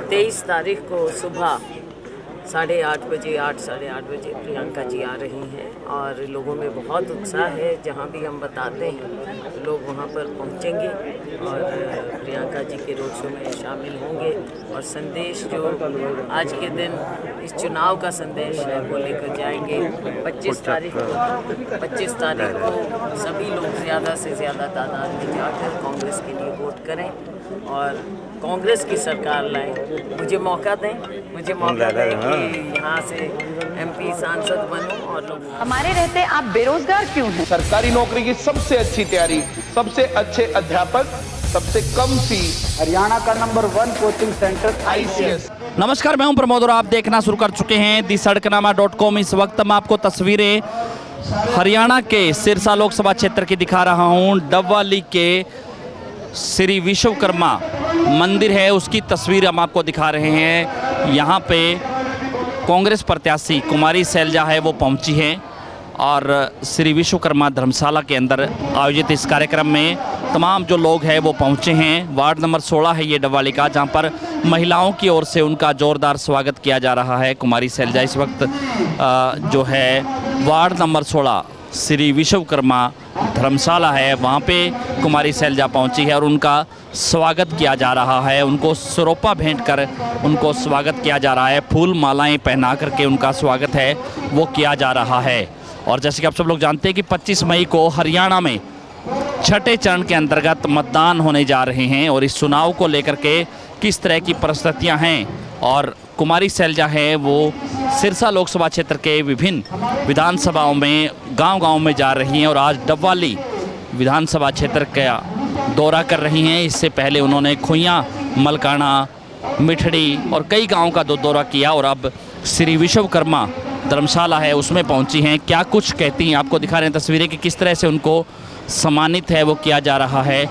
23 तारीख को सुबह 8:30 बजे 8-8:30 बजे प्रियंका जी आ रही हैं और लोगों में बहुत उत्साह है। जहाँ भी हम बताते हैं लोग वहाँ पर पहुँचेंगे और प्रियंका जी के रोड शो में शामिल होंगे और संदेश जो आज के दिन इस चुनाव का संदेश है वो लेकर जाएंगे। 25 तारीख को सभी लोग ज़्यादा से ज़्यादा तादाद में जाकर कांग्रेस के लिए वोट करें और कांग्रेस की सरकार लाए। मुझे मौका दें कि यहाँ से एमपी सांसद बनूं और लोग हमारे रहते आप बेरोजगार क्यों हैं? सरकारी नौकरी की सबसे अच्छी तैयारी, सबसे अच्छे अध्यापक, सबसे कम फीस, हरियाणा का नंबर 1 कोचिंग सेंटर ICS। नमस्कार, मैं हूं प्रमोद और आप देखना शुरू कर चुके हैं दी-सड़कनामा.com। इस वक्त मैं आपको तस्वीरें हरियाणा के सिरसा लोकसभा क्षेत्र की दिखा रहा हूं। डबवाली के श्री विश्वकर्मा मंदिर है, उसकी तस्वीर हम आपको दिखा रहे हैं। यहाँ पे कांग्रेस प्रत्याशी कुमारी शैलजा है वो पहुँची हैं और श्री विश्वकर्मा धर्मशाला के अंदर आयोजित इस कार्यक्रम में तमाम जो लोग हैं वो पहुँचे हैं। वार्ड नंबर 16 है ये डबवाली का, जहाँ पर महिलाओं की ओर से उनका जोरदार स्वागत किया जा रहा है। कुमारी शैलजा इस वक्त जो है वार्ड नंबर 16 श्री विश्वकर्मा धर्मशाला है, वहाँ पे कुमारी शैलजा पहुँची है और उनका स्वागत किया जा रहा है। उनको सरोपा भेंट कर उनको स्वागत किया जा रहा है, फूल मालाएं पहना करके उनका स्वागत है वो किया जा रहा है। और जैसे कि आप सब लोग जानते हैं कि 25 मई को हरियाणा में छठे चरण के अंतर्गत मतदान होने जा रहे हैं और इस चुनाव को लेकर के किस तरह की परिस्थितियाँ हैं और कुमारी शैलजा है वो सिरसा लोकसभा क्षेत्र के विभिन्न विधानसभाओं में गांव-गांव में जा रही हैं और आज डबवाली विधानसभा क्षेत्र का दौरा कर रही हैं। इससे पहले उन्होंने खुइयां, मलकाना, मिठड़ी और कई गांव का दौरा किया और अब श्री विश्वकर्मा धर्मशाला है उसमें पहुंची हैं। क्या कुछ कहती हैं आपको दिखा रहे हैं तस्वीरें कि किस तरह से उनको सम्मानित है वो किया जा रहा है।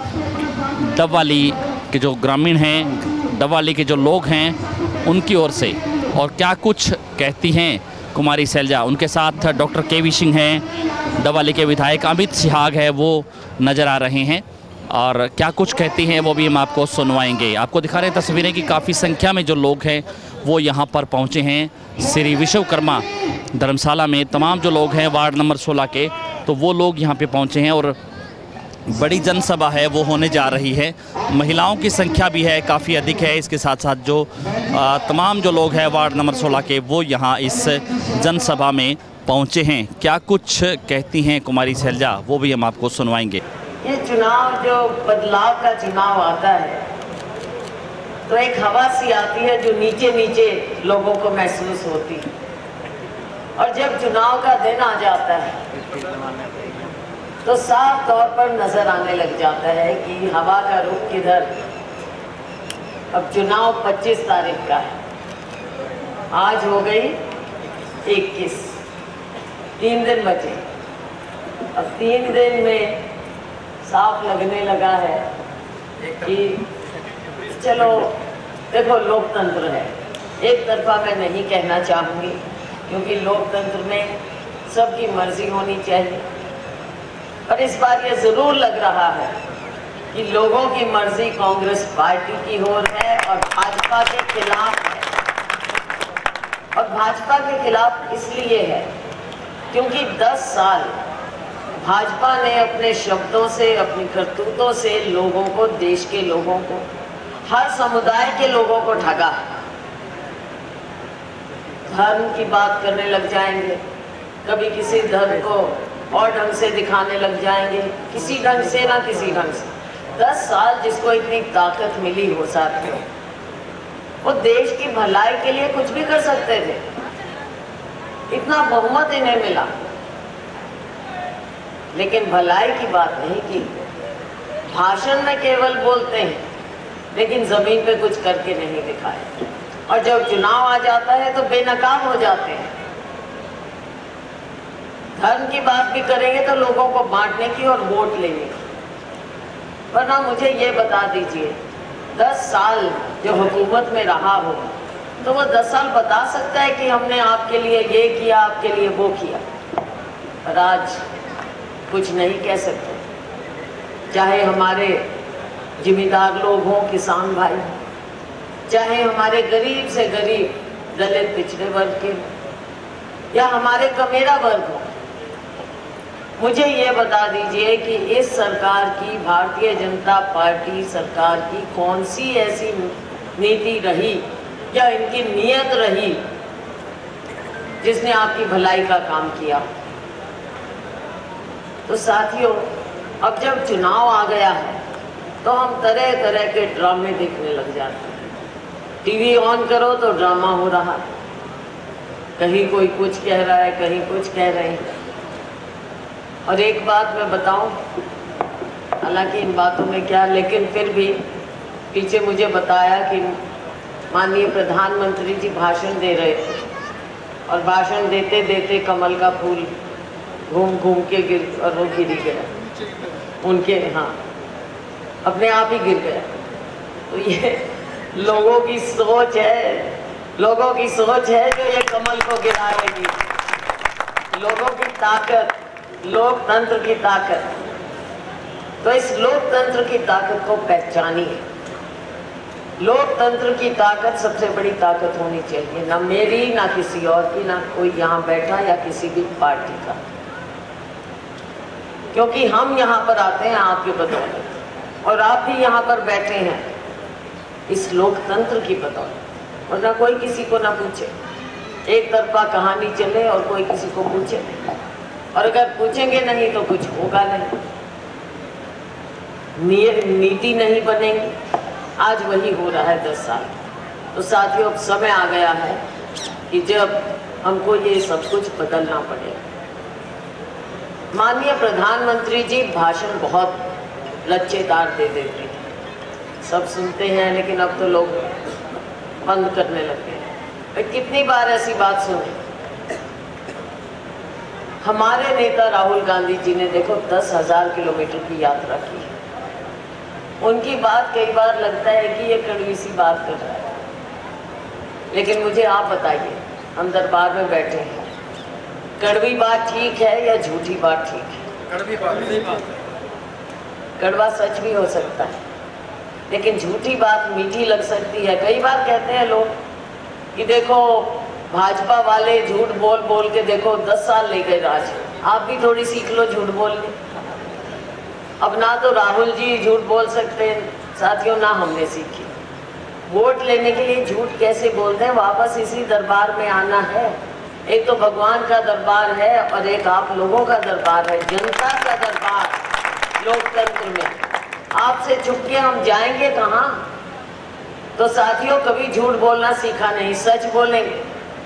डबवाली के जो ग्रामीण हैं, डबवाली के जो लोग हैं उनकी ओर से, और क्या कुछ कहती हैं कुमारी शैलजा। उनके साथ डॉक्टर के.वी. सिंह हैं, डबवाली के विधायक अमित सिहाग है वो नज़र आ रहे हैं और क्या कुछ कहती हैं वो भी हम आपको सुनवाएंगे। आपको दिखा रहे हैं तस्वीरें कि काफ़ी संख्या में जो लोग हैं वो यहाँ पर पहुँचे हैं श्री विश्वकर्मा धर्मशाला में। तमाम जो लोग हैं वार्ड नंबर 16 के, तो वो लोग यहाँ पे पहुँचे हैं और बड़ी जनसभा है वो होने जा रही है। महिलाओं की संख्या भी है काफ़ी अधिक है। इसके साथ साथ जो तमाम जो लोग हैं वार्ड नंबर 16 के वो यहाँ इस जनसभा में पहुँचे हैं। क्या कुछ कहती हैं कुमारी शैलजा वो भी हम आपको सुनवाएंगे। ये चुनाव जो बदलाव का चुनाव आता है तो एक हवा सी आती है जो नीचे नीचे लोगों को महसूस होती है और जब चुनाव का दिन आ जाता है तो साफ तौर पर नजर आने लग जाता है कि हवा का रुख किधर। अब चुनाव 25 तारीख का है, आज हो गई 21, 3 दिन बचे। अब 3 दिन में साफ लगने लगा है कि चलो देखो लोकतंत्र है, एक तरफा मैं नहीं कहना चाहूँगी क्योंकि लोकतंत्र में सबकी मर्जी होनी चाहिए, पर इस बार ये ज़रूर लग रहा है कि लोगों की मर्जी कांग्रेस पार्टी की ओर है और भाजपा के खिलाफ है। और भाजपा के खिलाफ इसलिए है क्योंकि 10 साल भाजपा ने अपने शब्दों से, अपनी करतूतों से लोगों को, देश के लोगों को, हर समुदाय के लोगों को ठगा। धर्म की बात करने लग जाएंगे, कभी किसी धर्म को और ढंग से दिखाने लग जाएंगे, किसी ढंग से ना किसी ढंग से। 10 साल जिसको इतनी ताकत मिली हो साथ में, वो देश की भलाई के लिए कुछ भी कर सकते थे। इतना बहुमत इन्हें मिला, लेकिन भलाई की बात नहीं की। भाषण में केवल बोलते हैं लेकिन जमीन पे कुछ करके नहीं दिखाए और जब चुनाव आ जाता है तो बेनकाब हो जाते हैं। धर्म की बात भी करेंगे तो लोगों को बांटने की और वोट लेने की, वरना मुझे ये बता दीजिए 10 साल जो हुकूमत में रहा हो तो वो 10 साल बता सकता है कि हमने आपके लिए ये किया, आपके लिए वो किया, पर आज कुछ नहीं कह सकते। चाहे हमारे जिम्मेदार लोग हों, किसान भाई, चाहे हमारे गरीब से गरीब दलित पिछड़े वर्ग के या हमारे कमेरा वर्ग हो, मुझे ये बता दीजिए कि इस सरकार की, भारतीय जनता पार्टी सरकार की कौन सी ऐसी नीति रही या इनकी नीयत रही जिसने आपकी भलाई का काम किया। तो साथियों, अब जब चुनाव आ गया है तो हम तरह तरह के ड्रामे देखने लग जाते हैं। टीवी ऑन करो तो ड्रामा हो रहा है, कहीं कोई कुछ कह रहा है, कहीं कुछ कह रहे हैं। और एक बात मैं बताऊं, हालांकि इन बातों में क्या, लेकिन फिर भी पीछे मुझे बताया कि माननीय प्रधानमंत्री जी भाषण दे रहे थे और भाषण देते देते कमल का फूल घूम घूम के गिर और वो गिर गया उनके, हाँ, अपने आप ही गिर गया। तो ये लोगों की सोच है, लोगों की सोच है जो ये कमल को गिराएगी। लोगों की ताकत, लोकतंत्र की ताकत। तो इस लोकतंत्र की ताकत को पहचानिए। लोकतंत्र की ताकत सबसे बड़ी ताकत होनी चाहिए, ना मेरी, ना किसी और की, ना कोई यहाँ बैठा या किसी भी पार्टी का, क्योंकि हम यहाँ पर आते हैं आपके बदौलत और आप भी यहाँ पर बैठे हैं इस लोकतंत्र की बदौलत। और ना कोई किसी को ना पूछे, एक तरफा कहानी चले और कोई किसी को पूछे, और अगर पूछेंगे नहीं तो कुछ होगा नहीं, नीति नहीं बनेगी। आज वही हो रहा है 10 साल। तो साथियों, अब समय आ गया है कि जब हमको ये सब कुछ बदलना पड़ेगा। माननीय प्रधानमंत्री जी भाषण बहुत लच्चेदार दे देते हैं, सब सुनते हैं, लेकिन अब तो लोग बंद करने लगे हैं। कितनी बार ऐसी बात सुने। हमारे नेता राहुल गांधी जी ने देखो 10,000 किलोमीटर की यात्रा की है। उनकी बात कई बार लगता है कि ये कड़वी सी बात कर रहा है, लेकिन मुझे आप बताइए, हम दरबार में बैठे हैं, कड़वी बात ठीक है या झूठी बात ठीक है? कड़वी बात। कड़वा सच भी हो सकता है, लेकिन झूठी बात मीठी लग सकती है। कई बार कहते हैं लोग कि देखो भाजपा वाले झूठ बोल बोल के देखो 10 साल ले गए राज, आप भी थोड़ी सीख लो झूठ बोलने। अब ना तो राहुल जी झूठ बोल सकते हैं साथियों, ना हमने सीखी। वोट लेने के लिए झूठ कैसे बोलते हैं? वापस इसी दरबार में आना है। एक तो भगवान का दरबार है और एक आप लोगों का दरबार है, जनता का दरबार लोकतंत्र में। आपसे छुप के हम जाएंगे कहाँ? तो साथियों, कभी झूठ बोलना सीखा नहीं, सच बोलेंगे।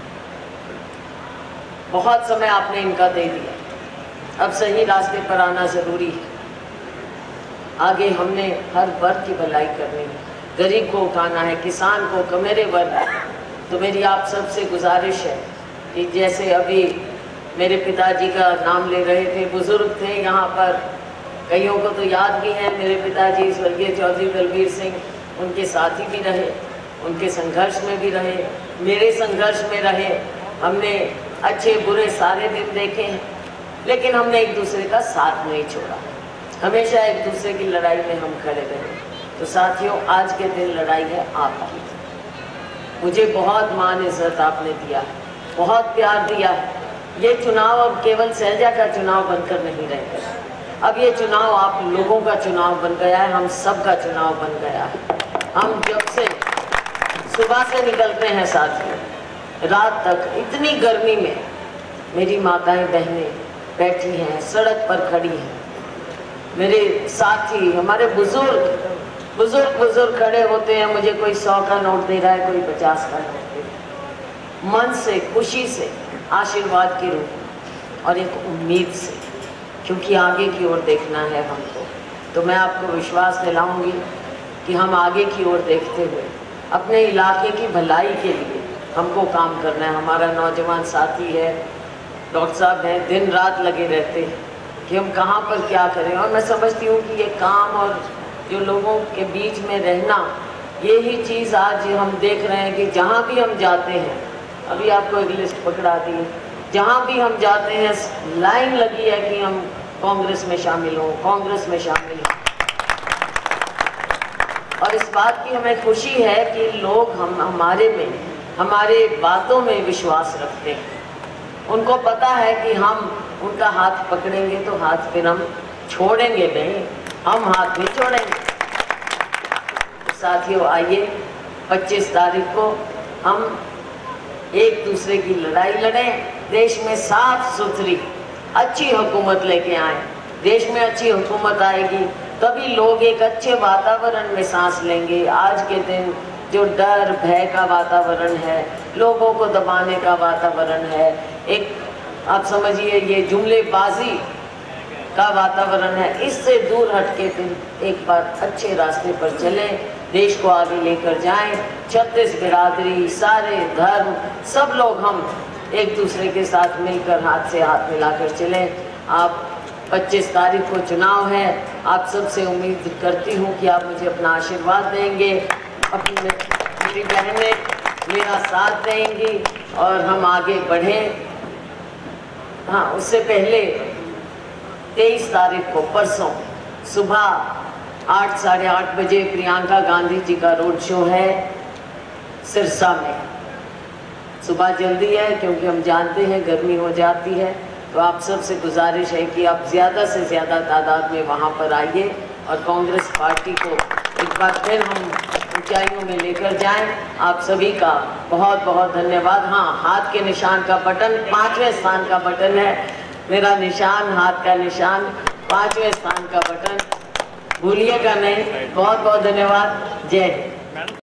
बहुत समय आपने इनका दे दिया, अब सही रास्ते पर आना जरूरी है। आगे हमने हर वर्ग की भलाई करनी है, गरीब को उठाना है, किसान को, कमेरे वर्ग। तो मेरी आप सबसे गुजारिश है कि जैसे अभी मेरे पिताजी का नाम ले रहे थे, बुजुर्ग थे यहाँ पर, कईयों को तो याद भी है, मेरे पिताजी स्वर्गीय चौधरी दलबीर सिंह, उनके साथी भी रहे, उनके संघर्ष में भी रहे, मेरे संघर्ष में रहे। हमने अच्छे बुरे सारे दिन देखे हैं, लेकिन हमने एक दूसरे का साथ नहीं छोड़ा, हमेशा एक दूसरे की लड़ाई में हम खड़े रहे। तो साथियों, आज के दिन लड़ाई है आपकी। मुझे बहुत मान इज्जत आपने दिया, बहुत प्यार दिया। ये चुनाव अब केवल सैलजा का चुनाव बनकर नहीं रह गया, अब ये चुनाव आप लोगों का चुनाव बन गया है, हम सब का चुनाव बन गया है। हम जब से सुबह से निकलते हैं साथियों, रात तक इतनी गर्मी में मेरी माताएं बहनें बैठी हैं, सड़क पर खड़ी हैं, मेरे साथी, हमारे बुजुर्ग खड़े होते हैं। मुझे कोई 100 का नोट दे रहा है, कोई 50 का नोट दे रहा है, मन से, खुशी से, आशीर्वाद के रूप में और एक उम्मीद से, क्योंकि आगे की ओर देखना है हमको। तो मैं आपको विश्वास दिलाऊंगी कि हम आगे की ओर देखते हुए अपने इलाके की भलाई के लिए हमको काम करना है। हमारा नौजवान साथी है, डॉक्टर साहब हैं, दिन रात लगे रहते हैं कि हम कहाँ पर क्या करें। और मैं समझती हूँ कि ये काम और जो लोगों के बीच में रहना, यही चीज़ आज हम देख रहे हैं कि जहाँ भी हम जाते हैं, अभी आपको एक लिस्ट पकड़ा दी है, जहाँ भी हम जाते हैं लाइन लगी है कि हम कांग्रेस में शामिल हों, कांग्रेस में शामिल हों। और इस बात की हमें खुशी है कि लोग हमारे बातों में विश्वास रखते हैं। उनको पता है कि हम उनका हाथ पकड़ेंगे तो हाथ फिर हम छोड़ेंगे नहीं, हम हाथ नहीं छोड़ेंगे। साथियों, आइए 25 तारीख को हम एक दूसरे की लड़ाई लड़ें, देश में साफ सुथरी अच्छी हुकूमत लेके आए। देश में अच्छी हुकूमत आएगी तभी लोग एक अच्छे वातावरण में सांस लेंगे। आज के दिन जो डर भय का वातावरण है, लोगों को दबाने का वातावरण है, एक आप समझिए ये जुमलेबाजी का वातावरण है, इससे दूर हटके फिर एक बार अच्छे रास्ते पर चलें, देश को आगे लेकर जाएं। 36 बिरादरी, सारे धर्म, सब लोग हम एक दूसरे के साथ मिलकर हाथ से हाथ मिलाकर चलें। आप 25 तारीख को चुनाव है, आप सबसे उम्मीद करती हूँ कि आप मुझे अपना आशीर्वाद देंगे, अपनी मेरी बहनें मेरा साथ देंगी और हम आगे बढ़ें। हाँ, उससे पहले 23 तारीख को परसों सुबह 8 साढ़े 8 बजे प्रियंका गांधी जी का रोड शो है सिरसा में। सुबह जल्दी है क्योंकि हम जानते हैं गर्मी हो जाती है, तो आप सबसे गुजारिश है कि आप ज़्यादा से ज़्यादा तादाद में वहाँ पर आइए और कांग्रेस पार्टी को एक बार फिर हम ऊंचाइयों में लेकर जाएं। आप सभी का बहुत बहुत धन्यवाद। हाँ, हाथ के निशान का बटन 5वें स्थान का बटन है, मेरा निशान हाथ का निशान 5वें स्थान का बटन, भूलिएगा नहीं। बहुत बहुत धन्यवाद। जय हिंद।